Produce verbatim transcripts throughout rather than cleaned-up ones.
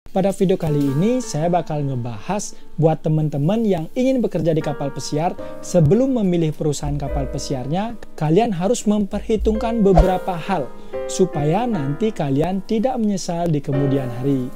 Pada video kali ini saya bakal ngebahas buat teman-teman yang ingin bekerja di kapal pesiar. Sebelum memilih perusahaan kapal pesiarnya, kalian harus memperhitungkan beberapa hal supaya nanti kalian tidak menyesal di kemudian hari.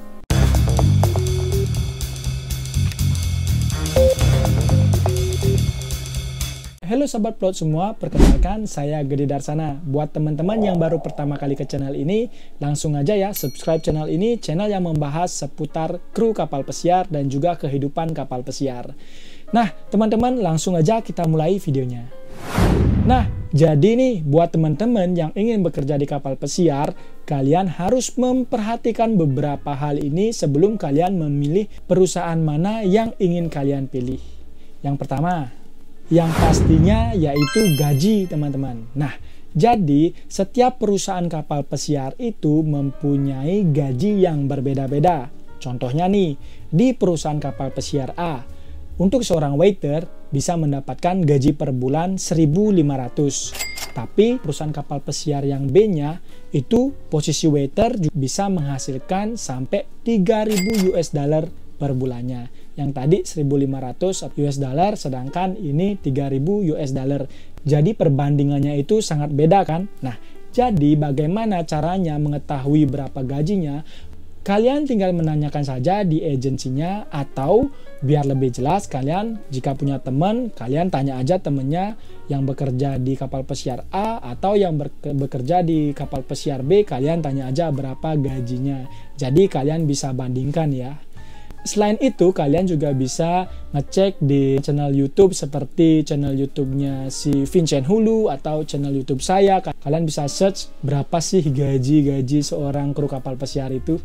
Halo Sobat Pelaut semua, perkenalkan saya Gede Darsana. Buat teman-teman yang baru pertama kali ke channel ini, langsung aja ya subscribe channel ini, channel yang membahas seputar kru kapal pesiar dan juga kehidupan kapal pesiar. Nah teman-teman, langsung aja kita mulai videonya. Nah jadi nih buat teman-teman yang ingin bekerja di kapal pesiar, kalian harus memperhatikan beberapa hal ini sebelum kalian memilih perusahaan mana yang ingin kalian pilih. Yang pertama, yang pastinya yaitu gaji teman-teman. Nah, jadi setiap perusahaan kapal pesiar itu mempunyai gaji yang berbeda-beda. Contohnya nih, di perusahaan kapal pesiar A, untuk seorang waiter bisa mendapatkan gaji per bulan seribu lima ratus. Tapi perusahaan kapal pesiar yang B-nya itu posisi waiter bisa menghasilkan sampai tiga ribu U S dollar per bulannya. Yang tadi seribu lima ratus U S dollar, sedangkan ini tiga ribu U S dollar. Jadi perbandingannya itu sangat beda kan? Nah, jadi bagaimana caranya mengetahui berapa gajinya? Kalian tinggal menanyakan saja di agensinya, atau biar lebih jelas kalian jika punya teman, kalian tanya aja temennya yang bekerja di kapal pesiar A atau yang bekerja di kapal pesiar B, kalian tanya aja berapa gajinya. Jadi kalian bisa bandingkan ya. Selain itu, kalian juga bisa ngecek di channel YouTube seperti channel YouTube-nya si Vincent Hulu atau channel YouTube saya. Kalian bisa search berapa sih gaji-gaji seorang kru kapal pesiar itu.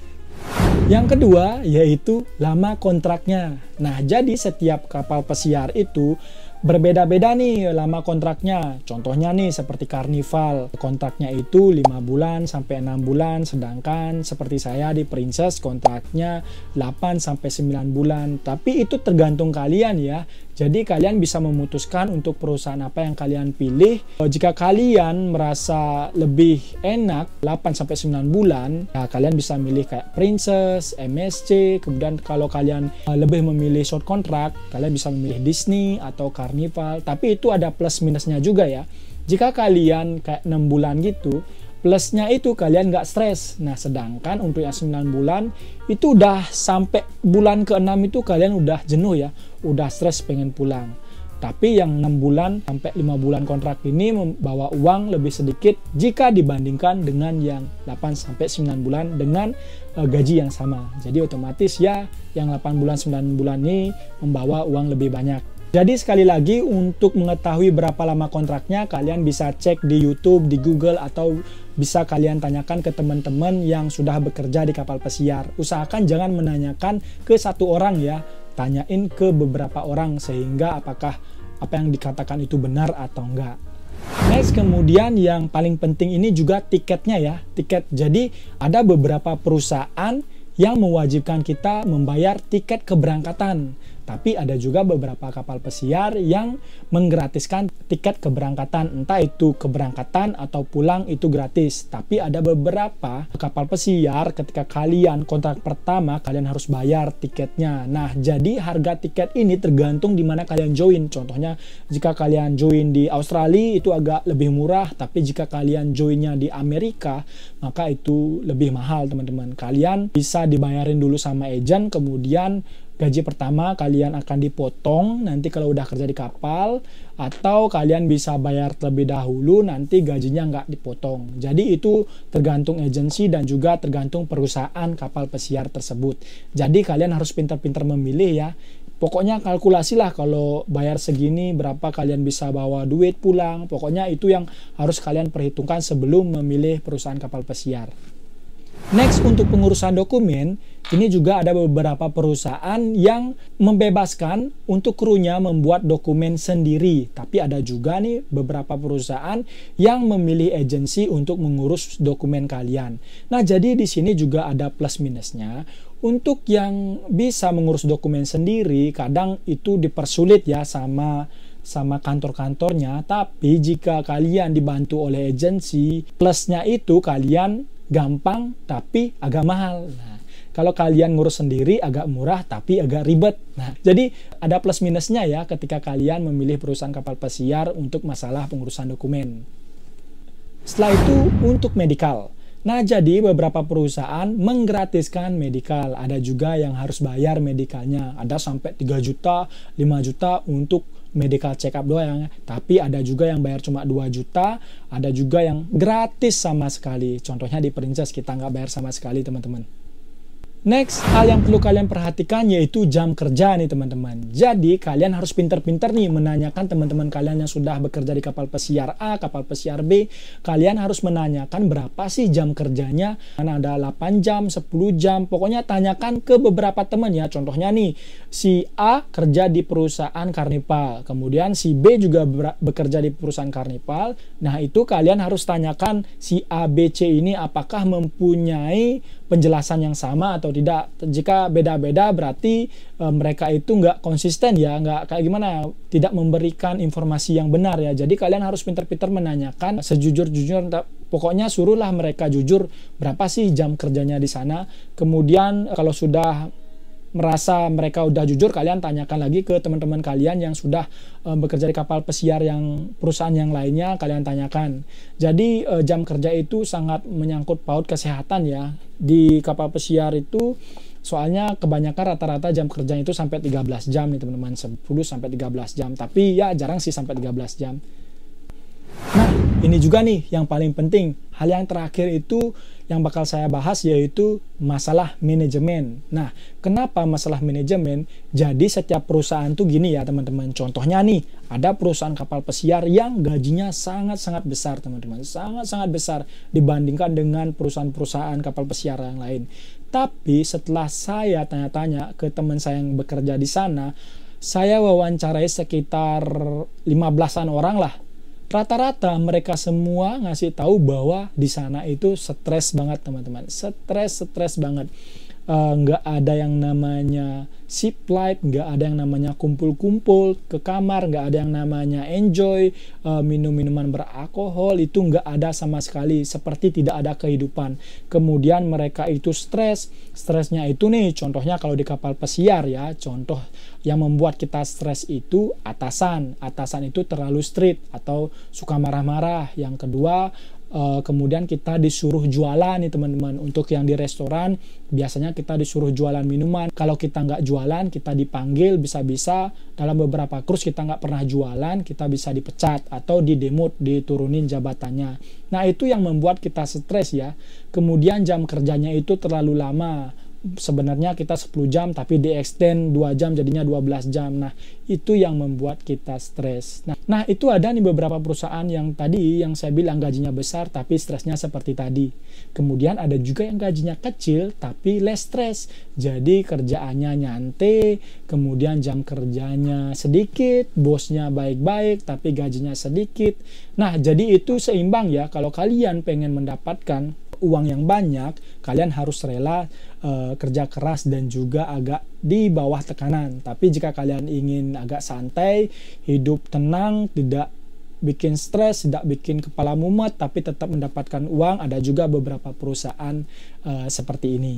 Yang kedua yaitu lama kontraknya. Nah, jadi setiap kapal pesiar itu berbeda-beda nih lama kontraknya. Contohnya nih seperti Carnival, kontraknya itu lima bulan sampai enam bulan, sedangkan seperti saya di Princess kontraknya delapan sampai sembilan bulan. Tapi itu tergantung kalian ya. Jadi kalian bisa memutuskan untuk perusahaan apa yang kalian pilih. Jika kalian merasa lebih enak delapan sampai sembilan bulan, ya kalian bisa milih kayak Princess, M S C. Kemudian kalau kalian lebih memilih short contract, kalian bisa memilih Disney atau Carnival. Tapi itu ada plus minusnya juga ya. Jika kalian kayak enam bulan gitu, plusnya itu kalian nggak stres. Nah, sedangkan untuk yang sembilan bulan itu udah sampai bulan keenam itu kalian udah jenuh ya, udah stres pengen pulang. Tapi yang enam bulan sampai lima bulan kontrak ini membawa uang lebih sedikit jika dibandingkan dengan yang delapan sampai sembilan bulan dengan uh, gaji yang sama. Jadi otomatis ya yang delapan bulan sembilan bulan ini membawa uang lebih banyak. Jadi sekali lagi, untuk mengetahui berapa lama kontraknya, kalian bisa cek di YouTube, di Google, atau bisa kalian tanyakan ke teman-teman yang sudah bekerja di kapal pesiar. Usahakan jangan menanyakan ke satu orang ya, tanyain ke beberapa orang sehingga apakah apa yang dikatakan itu benar atau enggak. Next, kemudian yang paling penting ini juga tiketnya ya, tiket. Jadi ada beberapa perusahaan yang mewajibkan kita membayar tiket keberangkatan. Tapi ada juga beberapa kapal pesiar yang menggratiskan tiket keberangkatan. Entah itu keberangkatan atau pulang itu gratis. Tapi ada beberapa kapal pesiar ketika kalian kontrak pertama, kalian harus bayar tiketnya. Nah, jadi harga tiket ini tergantung di mana kalian join. Contohnya, jika kalian join di Australia itu agak lebih murah. Tapi jika kalian joinnya di Amerika, maka itu lebih mahal teman-teman. Kalian bisa dibayarin dulu sama agent, kemudian gaji pertama kalian akan dipotong nanti kalau udah kerja di kapal, atau kalian bisa bayar terlebih dahulu nanti gajinya nggak dipotong. Jadi itu tergantung agensi dan juga tergantung perusahaan kapal pesiar tersebut. Jadi kalian harus pintar-pintar memilih ya. Pokoknya kalkulasilah kalau bayar segini berapa kalian bisa bawa duit pulang. Pokoknya itu yang harus kalian perhitungkan sebelum memilih perusahaan kapal pesiar. Next, untuk pengurusan dokumen, ini juga ada beberapa perusahaan yang membebaskan untuk krunya membuat dokumen sendiri. Tapi ada juga nih beberapa perusahaan yang memilih agensi untuk mengurus dokumen kalian. Nah, jadi di sini juga ada plus minusnya. Untuk yang bisa mengurus dokumen sendiri, kadang itu dipersulit ya sama sama kantor-kantornya. Tapi jika kalian dibantu oleh agensi, plusnya itu kalian gampang tapi agak mahal. Nah, Kalau kalian ngurus sendiri agak murah tapi agak ribet. Nah, jadi ada plus minusnya ya ketika kalian memilih perusahaan kapal pesiar untuk masalah pengurusan dokumen. Setelah itu untuk medical. Nah, jadi beberapa perusahaan menggratiskan medical. Ada juga yang harus bayar medicalnya. Ada sampai tiga juta, lima juta untuk medical check up doang. Tapi ada juga yang bayar cuma dua juta. Ada juga yang gratis sama sekali. Contohnya di Princess kita nggak bayar sama sekali, teman-teman. Next, hal yang perlu kalian perhatikan yaitu jam kerja nih teman-teman. Jadi kalian harus pinter-pinter nih menanyakan teman-teman kalian yang sudah bekerja di kapal pesiar A, kapal pesiar B. Kalian harus menanyakan berapa sih jam kerjanya. Karena ada delapan jam, sepuluh jam. Pokoknya tanyakan ke beberapa teman ya. Contohnya nih, si A kerja di perusahaan Carnival. Kemudian si B juga bekerja di perusahaan Carnival. Nah itu kalian harus tanyakan si A, B, C ini apakah mempunyai penjelasan yang sama atau tidak. Jika beda-beda berarti e, mereka itu nggak konsisten ya, nggak kayak gimana, tidak memberikan informasi yang benar ya. Jadi kalian harus pintar-pintar menanyakan sejujur-jujur. Pokoknya suruhlah mereka jujur berapa sih jam kerjanya di sana. Kemudian kalau sudah merasa mereka udah jujur, kalian tanyakan lagi ke teman-teman kalian yang sudah e, bekerja di kapal pesiar yang perusahaan yang lainnya, kalian tanyakan. Jadi e, jam kerja itu sangat menyangkut paut kesehatan ya di kapal pesiar itu, soalnya kebanyakan rata-rata jam kerjanya itu sampai tiga belas jam nih teman-teman, sepuluh sampai tiga belas jam, tapi ya jarang sih sampai tiga belas jam. Nah, ini juga nih yang paling penting. Hal yang terakhir itu yang bakal saya bahas yaitu masalah manajemen. Nah, kenapa masalah manajemen? Jadi setiap perusahaan tuh gini ya teman-teman. Contohnya nih, ada perusahaan kapal pesiar yang gajinya sangat-sangat besar teman-teman. Sangat-sangat besar dibandingkan dengan perusahaan-perusahaan kapal pesiar yang lain. Tapi setelah saya tanya-tanya ke teman saya yang bekerja di sana, saya wawancarai sekitar lima belasan orang lah. Rata-rata mereka semua ngasih tahu bahwa di sana itu stres banget teman-teman, stres stres banget. Nggak uh, ada yang namanya ship life, nggak ada yang namanya kumpul-kumpul ke kamar, nggak ada yang namanya enjoy, uh, minum-minuman beralkohol, itu nggak ada sama sekali, seperti tidak ada kehidupan. Kemudian mereka itu stres, stresnya itu nih, contohnya kalau di kapal pesiar ya, contoh yang membuat kita stres itu atasan, atasan itu terlalu strict atau suka marah-marah. Yang kedua, Uh, kemudian kita disuruh jualan nih teman-teman. Untuk yang di restoran biasanya kita disuruh jualan minuman. Kalau kita nggak jualan kita dipanggil, bisa-bisa dalam beberapa cruise kita nggak pernah jualan, kita bisa dipecat atau didemot, diturunin jabatannya. Nah itu yang membuat kita stres ya. Kemudian jam kerjanya itu terlalu lama. Sebenarnya kita sepuluh jam tapi di extend dua jam jadinya dua belas jam. Nah itu yang membuat kita stres. Nah, nah itu ada nih beberapa perusahaan yang tadi yang saya bilang gajinya besar tapi stresnya seperti tadi. Kemudian ada juga yang gajinya kecil tapi less stress. Jadi kerjaannya nyantai, kemudian jam kerjanya sedikit, bosnya baik-baik tapi gajinya sedikit. Nah jadi itu seimbang ya. Kalau kalian pengen mendapatkan uang yang banyak, kalian harus rela uh, kerja keras dan juga agak di bawah tekanan. Tapi jika kalian ingin agak santai, hidup tenang, tidak bikin stres, tidak bikin kepala mumet, tapi tetap mendapatkan uang, ada juga beberapa perusahaan uh, seperti ini.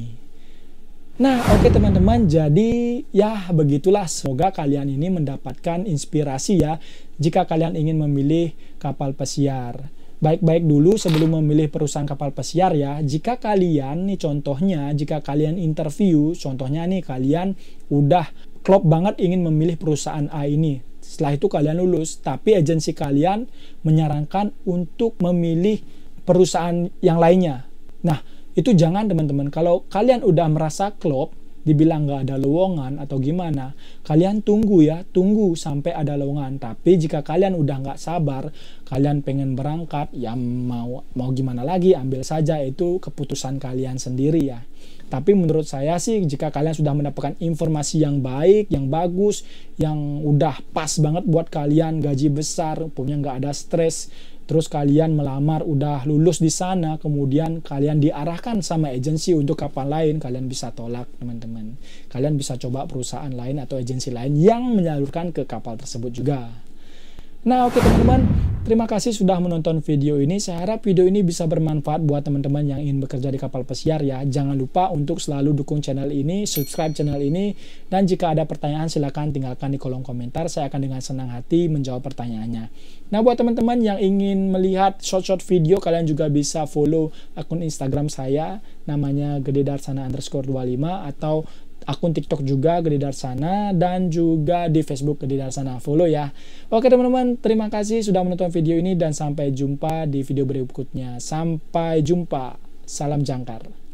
Nah, oke okay, teman-teman, jadi ya begitulah. Semoga kalian ini mendapatkan inspirasi ya jika kalian ingin memilih kapal pesiar. Baik-baik dulu sebelum memilih perusahaan kapal pesiar ya. Jika kalian nih contohnya, jika kalian interview, contohnya nih kalian udah klop banget ingin memilih perusahaan A ini. Setelah itu kalian lulus, tapi agensi kalian menyarankan untuk memilih perusahaan yang lainnya. Nah, itu jangan teman-teman. Kalau kalian udah merasa klop, dibilang nggak ada lowongan atau gimana, kalian tunggu ya, tunggu sampai ada lowongan. Tapi jika kalian udah nggak sabar, kalian pengen berangkat, ya mau mau gimana lagi, ambil saja, itu keputusan kalian sendiri ya. Tapi menurut saya sih, jika kalian sudah mendapatkan informasi yang baik, yang bagus, yang udah pas banget buat kalian, gaji besar, punya nggak ada stres, terus kalian melamar, udah lulus di sana, kemudian kalian diarahkan sama agensi untuk kapal lain, kalian bisa tolak teman-teman. Kalian bisa coba perusahaan lain atau agensi lain yang menyalurkan ke kapal tersebut juga. Nah, oke teman-teman, terima kasih sudah menonton video ini. Saya harap video ini bisa bermanfaat buat teman-teman yang ingin bekerja di kapal pesiar ya. Jangan lupa untuk selalu dukung channel ini, subscribe channel ini, dan jika ada pertanyaan silahkan tinggalkan di kolom komentar. Saya akan dengan senang hati menjawab pertanyaannya. Nah, buat teman-teman yang ingin melihat short-short video, kalian juga bisa follow akun Instagram saya, namanya gededarsana underscore dua puluh lima, atau akun TikTok juga Gede Darsana, dan juga di Facebook Gede Darsana. Follow ya. Oke teman-teman, terima kasih sudah menonton video ini dan sampai jumpa di video berikutnya. Sampai jumpa. Salam jangkar.